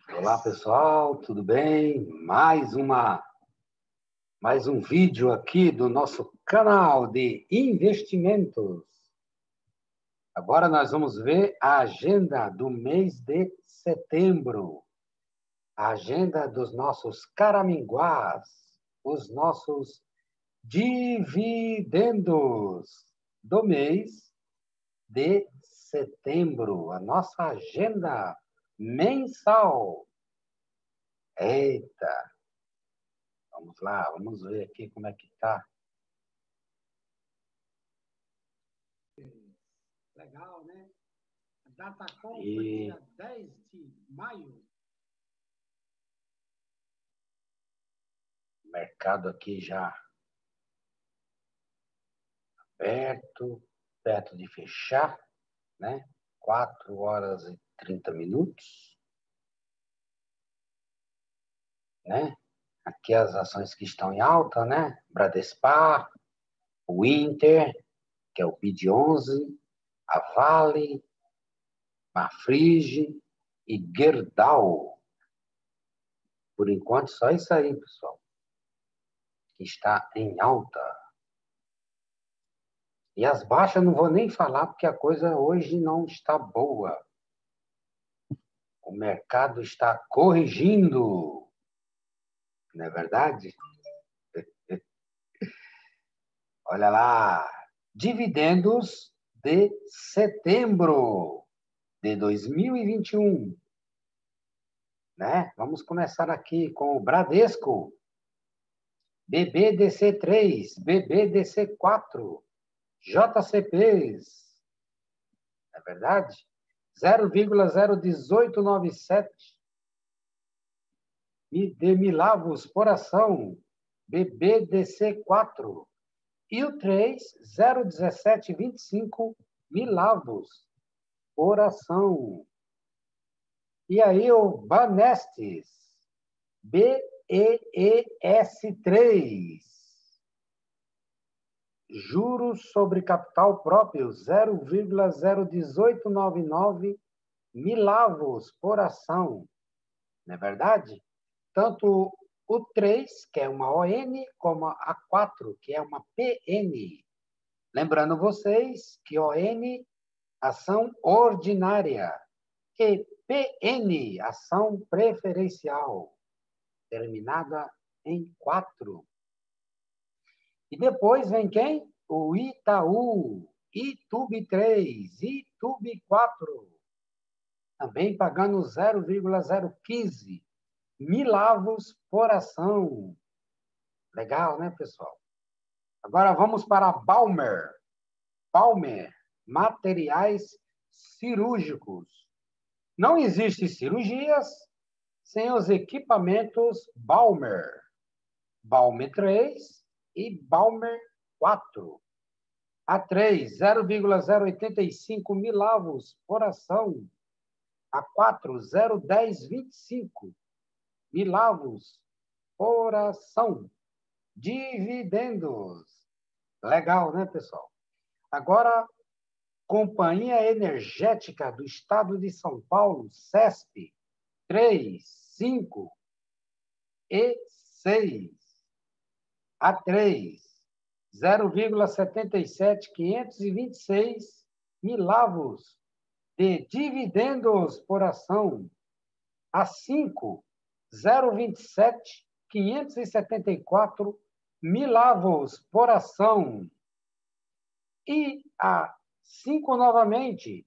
Olá, pessoal, tudo bem? Mais um vídeo aqui do nosso canal de investimentos. Agora nós vamos ver a agenda do mês de setembro. A agenda dos nossos caraminguás, os nossos dividendos do mês de setembro. A nossa agenda mensal. Eita! Vamos lá, vamos ver aqui como é que tá. Legal, né? A Datacom foi dia 10 de maio. O mercado aqui já perto de fechar, né? 4 horas e 30 minutos, né? Aqui as ações que estão em alta, né? Bradespar, o Inter, que é o BID11, a Vale, Marfrig e Gerdau. Por enquanto, só isso aí, pessoal, que está em alta. E as baixas não vou nem falar, porque a coisa hoje não está boa. O mercado está corrigindo, não é verdade? Olha lá, dividendos de setembro de 2021. Né? Vamos começar aqui com o Bradesco, BBDC3, BBDC4, JCPs, não é verdade? 0,01897 de milavos por ação, BBDC4. E o 3, 0,1725 milavos por ação. E aí o Banestes, BEES3. Juros sobre capital próprio, 0,01899 milavos por ação. Não é verdade? Tanto o 3, que é uma ON, como a 4, que é uma PN. Lembrando vocês que ON, ação ordinária, e PN, ação preferencial, terminada em 4. E depois vem quem? O Itaú, ITUB3, ITUB4, também pagando 0,015 milavos por ação. Legal, né, pessoal? Agora vamos para a Balmer. Balmer, materiais cirúrgicos. Não existem cirurgias sem os equipamentos Balmer. Balmer 3 e Balmer 4. A 3, 0,085 milavos por ação. A 4, 0,1025 milavos por ação. Dividendos. Legal, né, pessoal? Agora, Companhia Energética do Estado de São Paulo, CESP, 3, 5 e 6. A 3, 0,77526 milavos de dividendos por ação. A 5, 0,27574 milavos por ação. E a 5 novamente,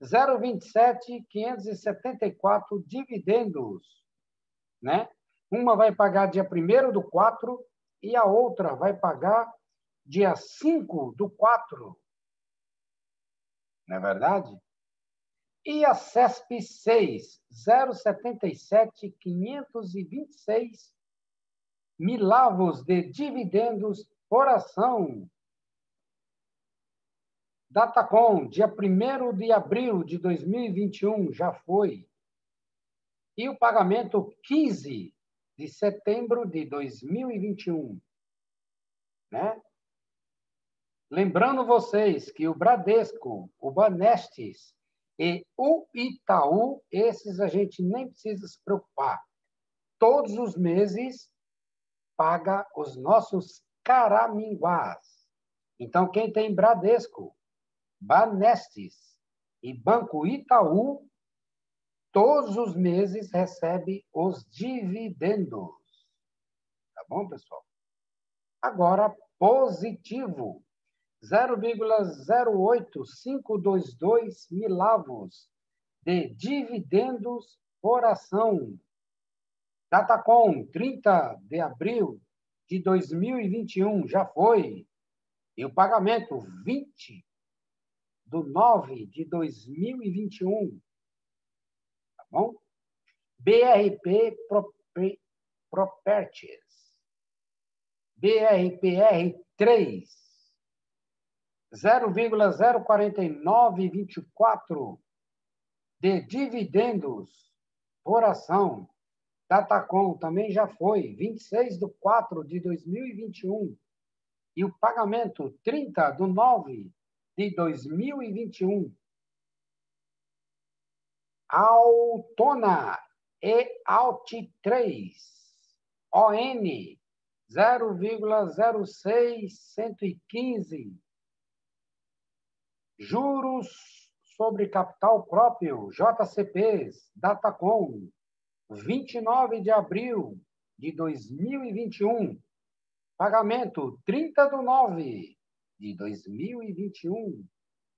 0,27574 dividendos, né? Uma vai pagar dia 1º/4 e a outra vai pagar dia 5/4. Não é verdade? E a CESP 6, 0,77526 milavos de dividendos por ação. Datacom, dia 1º de abril de 2021, já foi. E o pagamento 15 de setembro de 2021. Né? Lembrando vocês que o Bradesco, o Banestes E o Itaú, esses a gente nem precisa se preocupar. Todos os meses paga os nossos caraminguás. Então, quem tem Bradesco, Banestes e Banco Itaú, todos os meses recebe os dividendos. Tá bom, pessoal? Agora, positivo. 0,08522 milavos de dividendos por ação. Datacom, 30 de abril de 2021, já foi. E o pagamento, 20/9/2021. Tá bom? BRP Properties. BRPR3. 0,04924 de dividendos por ação. Datacom também já foi, 26/4/2021. E o pagamento, 30/9/2021. Altona e Alt3. ON, 0,06115. Juros sobre capital próprio, JCPs, Datacom, 29 de abril de 2021. Pagamento, 30/9/2021.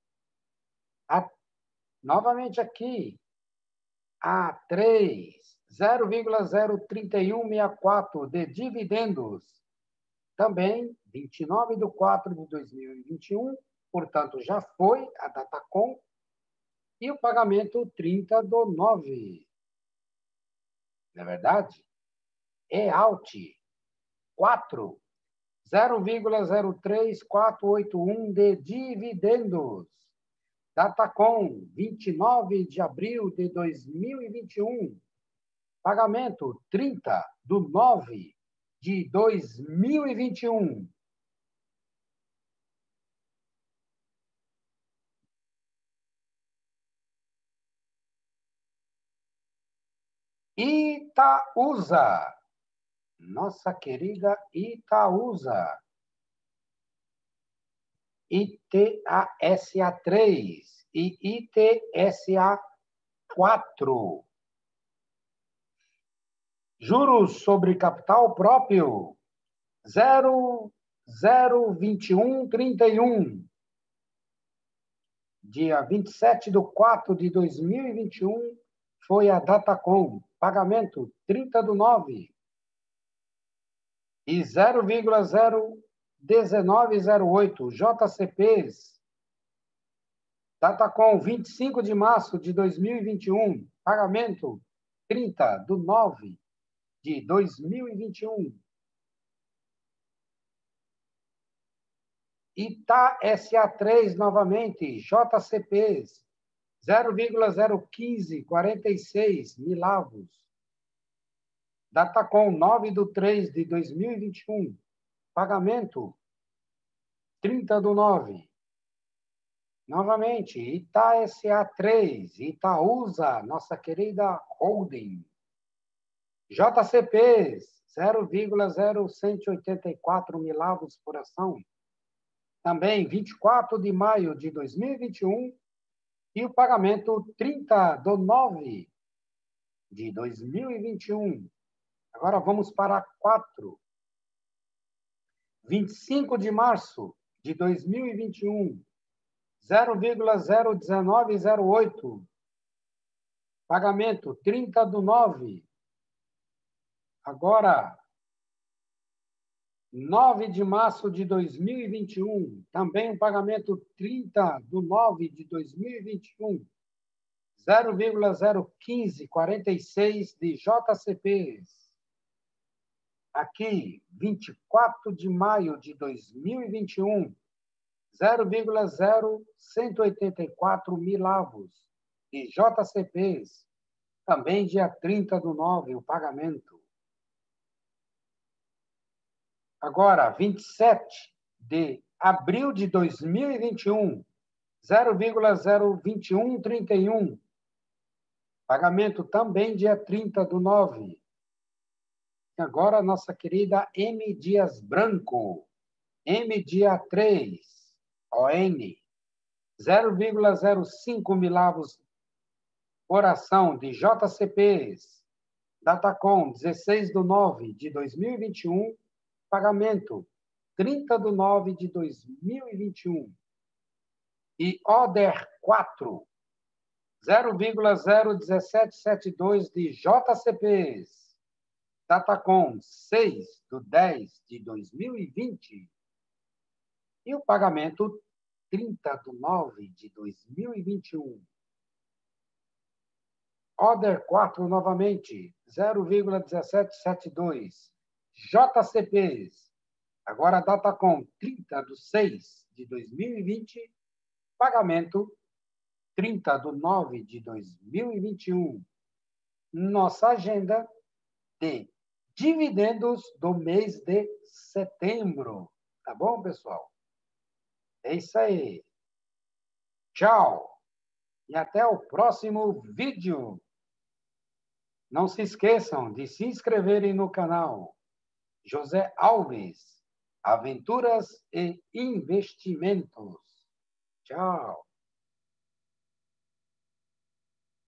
Novamente aqui, A3, 0,03164 de dividendos. Também, 29/4/2021. Portanto, já foi a Datacom. E o pagamento, 30/9. Não é verdade? EALT, 4, 0,03481 de dividendos. Datacom, 29 de abril de 2021. Pagamento, 30/9/2021. Itaúsa, nossa querida Itaúsa. ITASA3 e ITSA4. Juros sobre capital próprio, 0,02131. Dia 27/4/2021, foi a Datacom. Pagamento, 30/9. E 0,01908, JCPs. Datacom, 25 de março de 2021. Pagamento, 30/9/2021. ITASA3 novamente, JCPs, 0,01546 milavos. Datacom, 9/3/2021. Pagamento, 30/9. Novamente, ITASA3, Itaúsa, nossa querida holding. JCPs, 0,0184 milavos por ação. Também, 24 de maio de 2021. E o pagamento, 30/9/2021. Agora vamos para 4. 25 de março de 2021. 0,01908. Pagamento, 30/9. Agora, 9 de março de 2021. Também um pagamento, 30/9/2021. 0,01546 de JCPs. Aqui, 24 de maio de 2021. 0,0184 milavos de JCPs. Também dia 30/9, o pagamento. Agora, 27 de abril de 2021. 0,02131. Pagamento também dia 30/9. Agora, nossa querida M. Dias Branco. M dia 3. ON. 0,05 milavos por ação de JCPs. Datacom, 16/9/2021. Pagamento, 30/9/2021. E ODER 4, 0,01772 de JCPs. Datacom, 6/10/2020. E o pagamento, 30/9/2021. ODER 4 novamente, 0,1772. JCPs. Agora Datacom, 30/6/2020. Pagamento, 30/9/2021. Nossa agenda de dividendos do mês de setembro. Tá bom, pessoal? É isso aí. Tchau. E até o próximo vídeo. Não se esqueçam de se inscreverem no canal José Alves, Aventuras e Investimentos. Tchau.